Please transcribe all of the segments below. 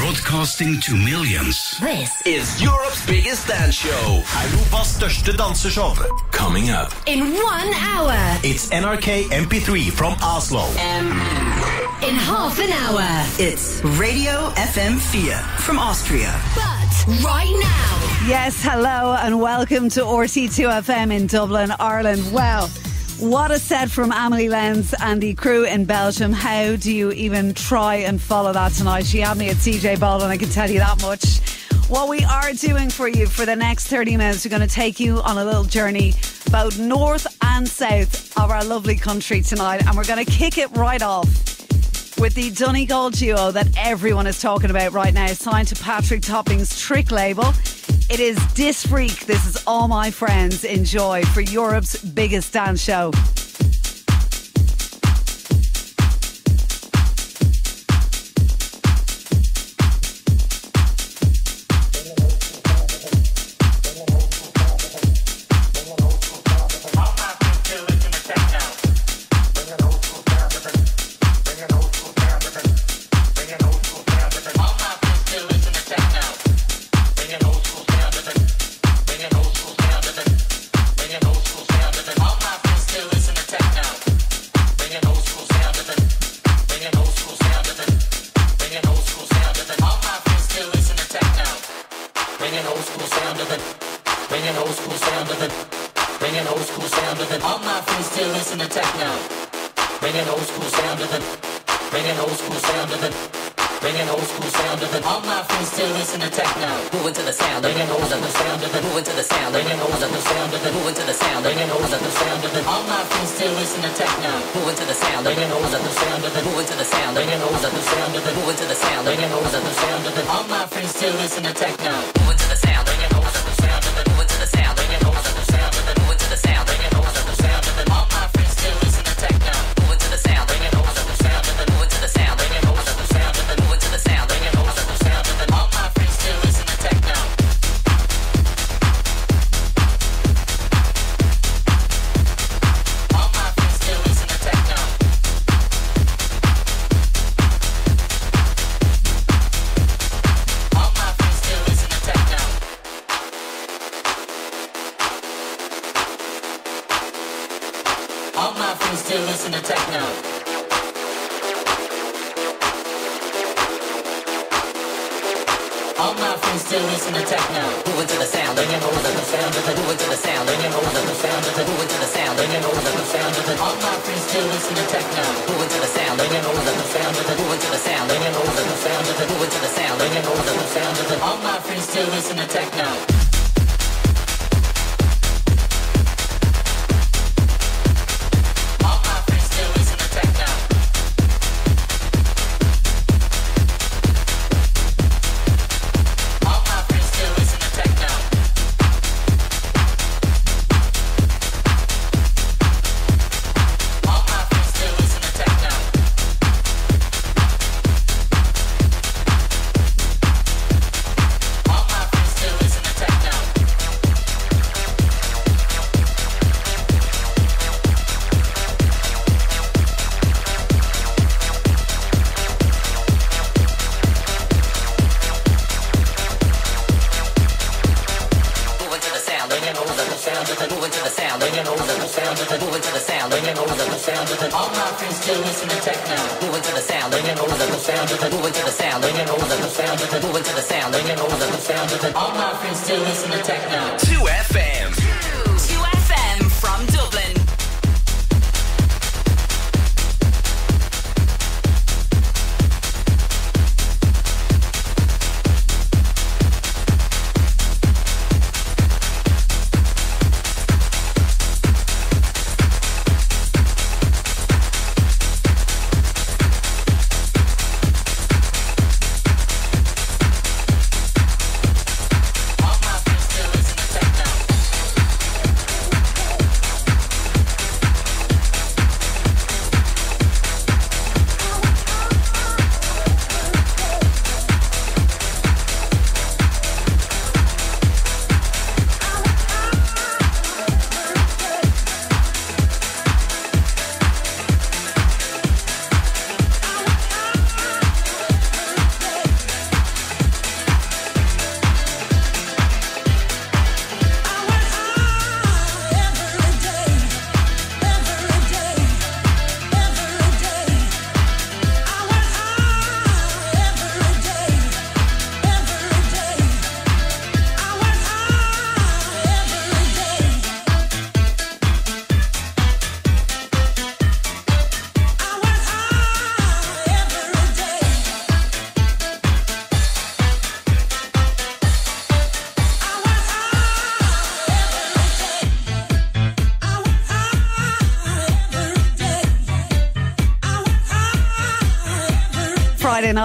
Broadcasting to millions. This is Europe's biggest dance show. Europas største danseshow. Coming up in 1 hour. It's NRK MP3 from Oslo. In half an hour, it's Radio FM 4 from Austria. But right now, yes, hello and welcome to RTÉ 2fm in Dublin, Ireland. Wow. What a set from Amelie Lenz and the crew in Belgium. How do you even try and follow that tonight? She had me at CJ Baldwin, I can tell you that much. What we are doing for you for the next 30 minutes, we're going to take you on a little journey both north and south of our lovely country tonight. And we're going to kick it right off with the Donegal duo that everyone is talking about right now, signed to Patrick Topping's Trick label. It is Dis Freak. This is All My Friends. Enjoy for Europe's biggest dance show.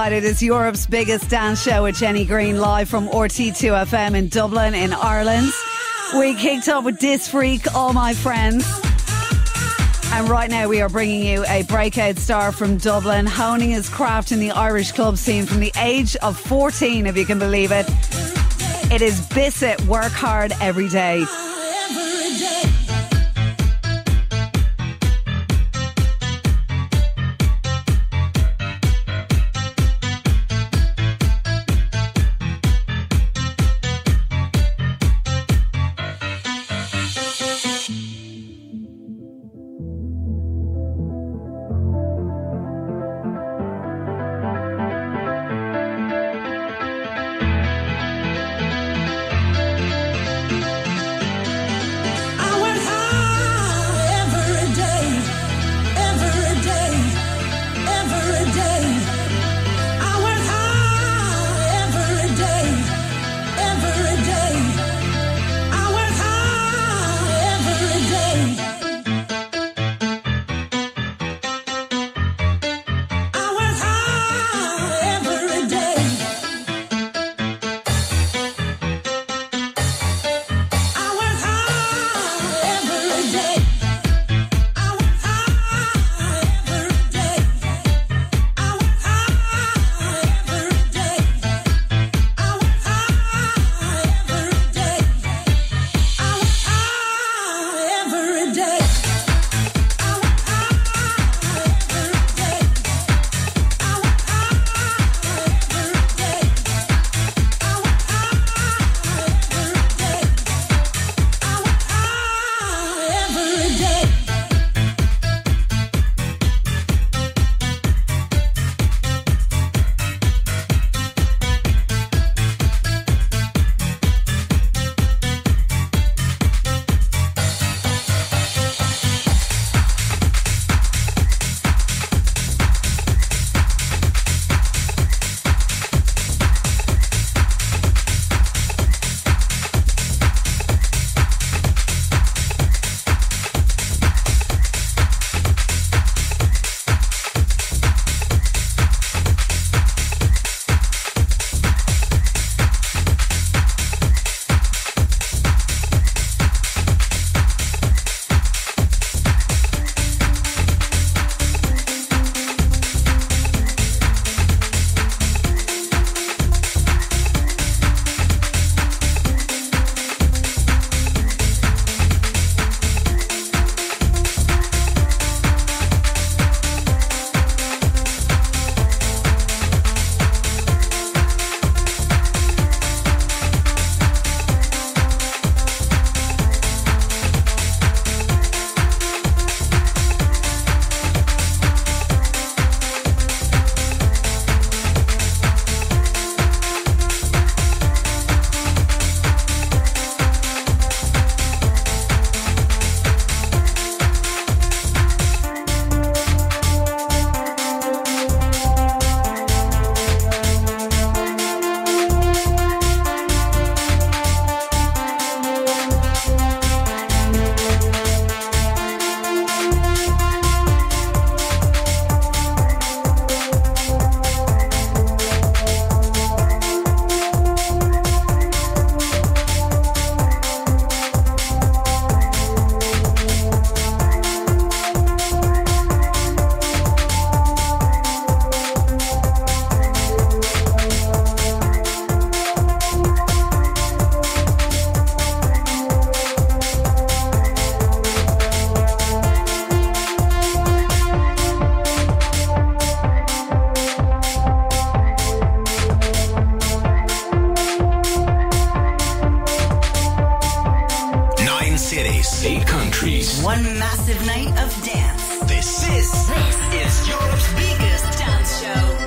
right. It is Europe's biggest dance show with Jenny Greene live from RTÉ 2fm in Dublin in Ireland. We kicked off with This Freak, All My Friends. And right now we are bringing you a breakout star from Dublin, honing his craft in the Irish club scene from the age of 14, if you can believe it. It is Bissett, Work Hard Every Day. One massive night of dance. This is Europe's biggest dance show.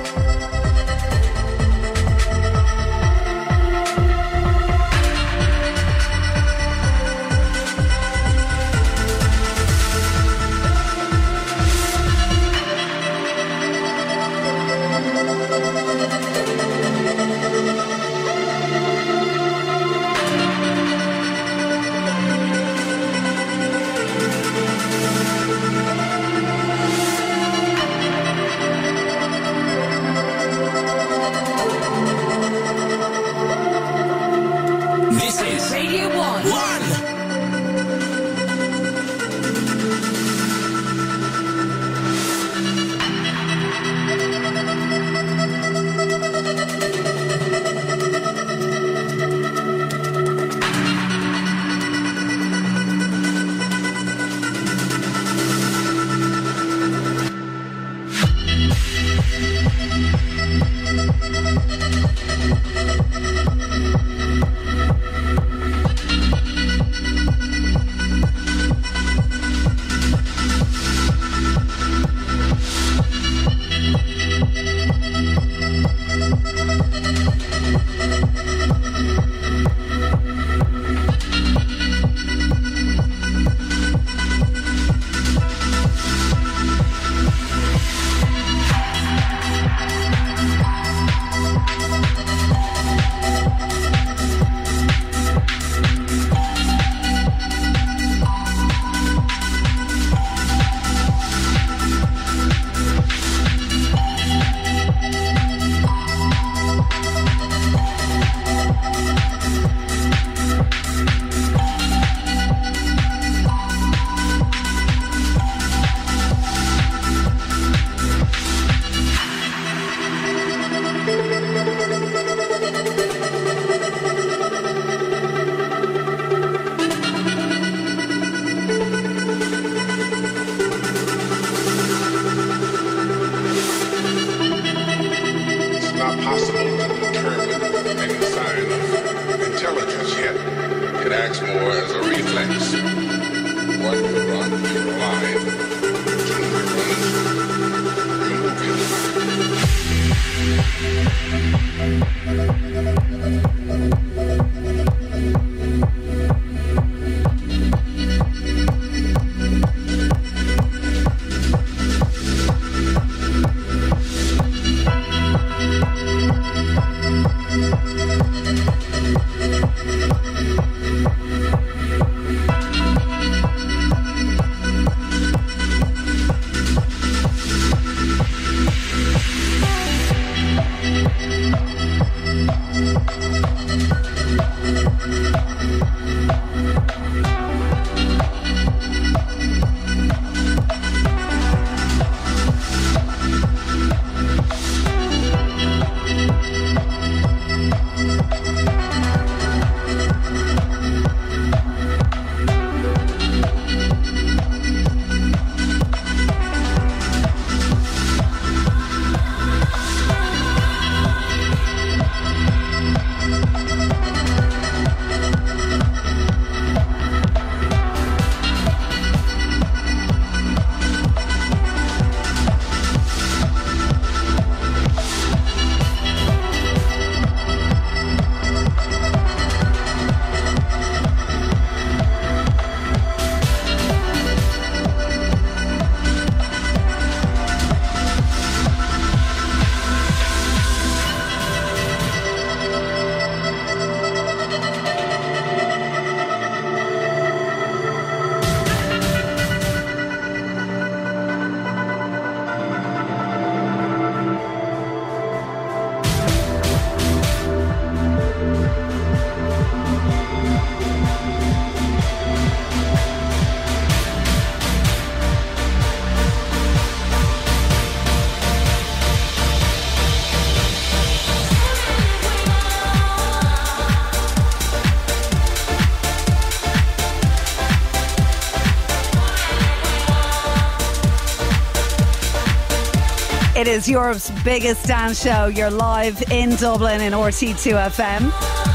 It is Europe's biggest dance show. You're live in Dublin in RTÉ 2fm.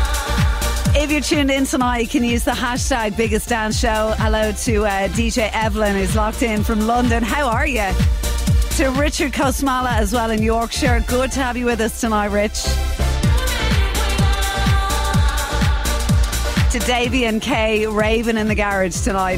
If you're tuned in tonight, you can use the hashtag biggest dance show. Hello to DJ Evelyn, who's locked in from London. How are you? To Richard Kosmala as well in Yorkshire. Good to have you with us tonight, Rich. To Davey and Kay raving in the garage tonight.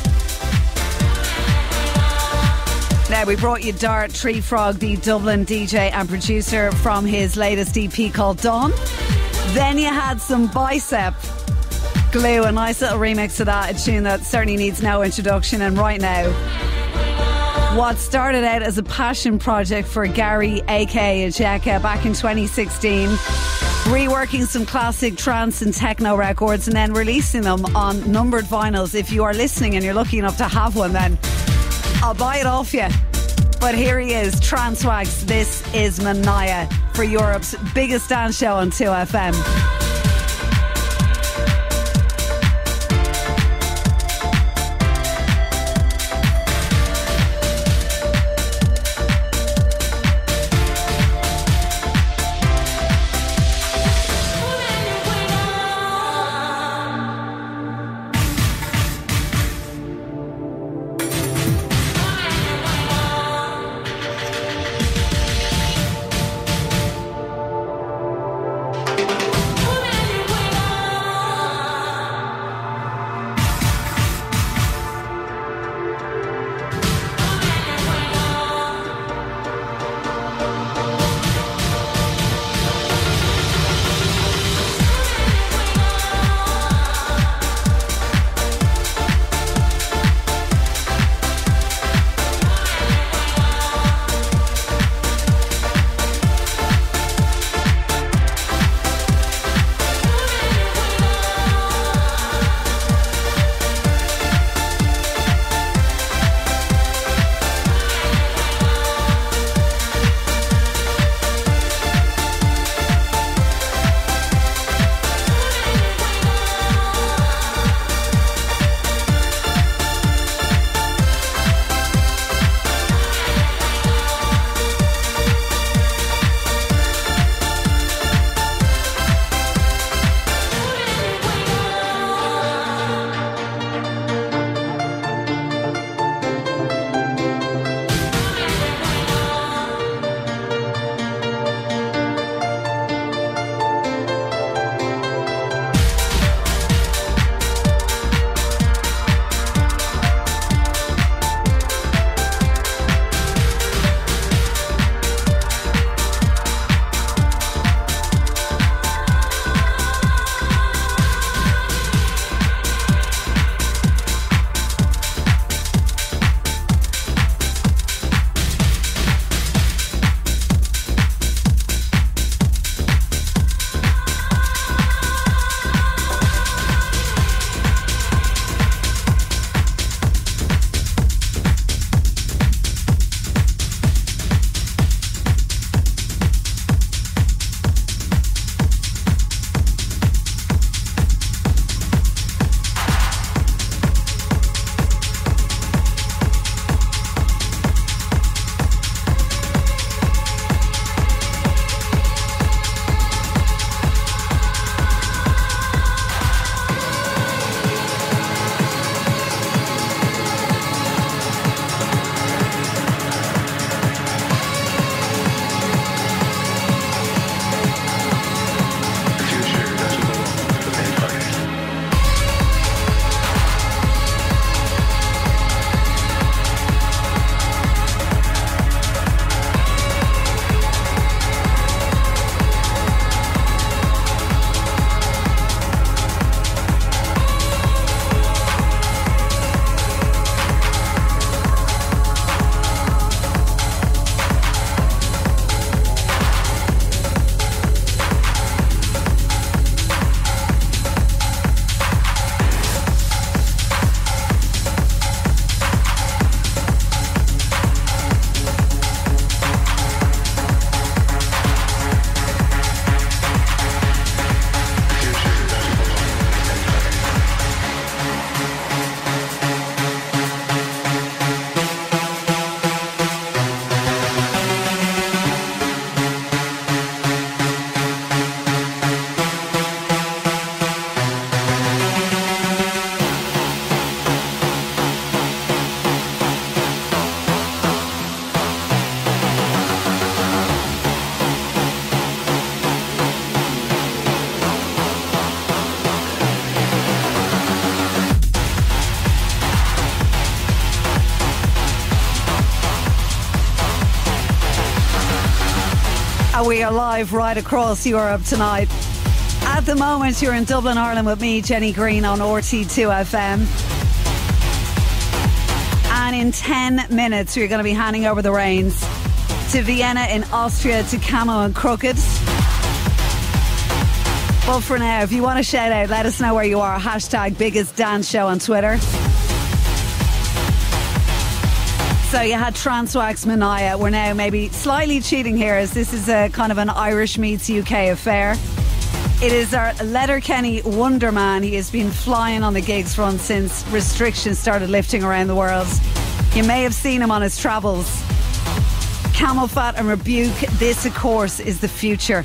Now, we brought you Dart Tree Frog, the Dublin DJ and producer, from his latest EP called Dawn. Then you had some Bicep Glue, a nice little remix of that, a tune that certainly needs no introduction. And right now, what started out as a passion project for Gary, aka Ajeka, back in 2016, reworking some classic trance and techno records and then releasing them on numbered vinyls. If you are listening and you're lucky enough to have one, then I'll buy it off you. But here he is, Transwax. This is Manaya for Europe's biggest dance show on 2FM. And we are live right across Europe tonight. At the moment, you're in Dublin, Ireland with me, Jenny Greene, on RTÉ 2fm. And in 10 minutes, we're going to be handing over the reins to Vienna in Austria, to Camo and Crooked. But for now, if you want to shout out, let us know where you are. Hashtag Biggest Dance Show on Twitter. So you had Transwax Manaya. We're now maybe slightly cheating here, as this is a kind of an Irish meets UK affair. It is our Letterkenny Wonderman. He has been flying on the gigs front since restrictions started lifting around the world. You may have seen him on his travels. Camel Fat and Rebuke. This, of course, is the future.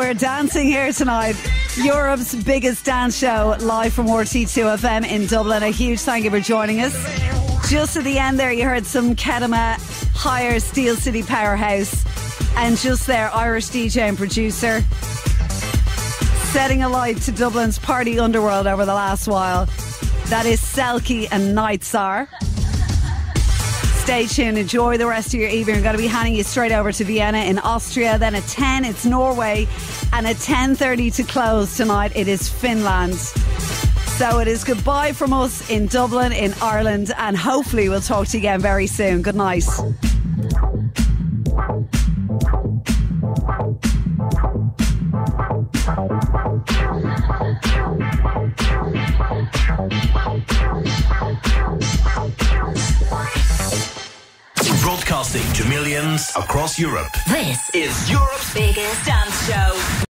we're dancing here tonight. Europe's biggest dance show, live from RTÉ 2fm in Dublin. A huge thank you for joining us. Just at the end there, you heard some Kedema, Higher, Steel City Powerhouse, and just there, Irish DJ and producer, setting a light to Dublin's party underworld over the last while. That is Selkie and Nightsar. Stay tuned, enjoy the rest of your evening. We're going to be handing you straight over to Vienna in Austria. Then at 10 it's Norway, and at 10:30 to close tonight it is Finland. So it is goodbye from us in Dublin, in Ireland, and hopefully we'll talk to you again very soon. Good night. Broadcasting to millions across Europe. This is Europe's biggest dance show.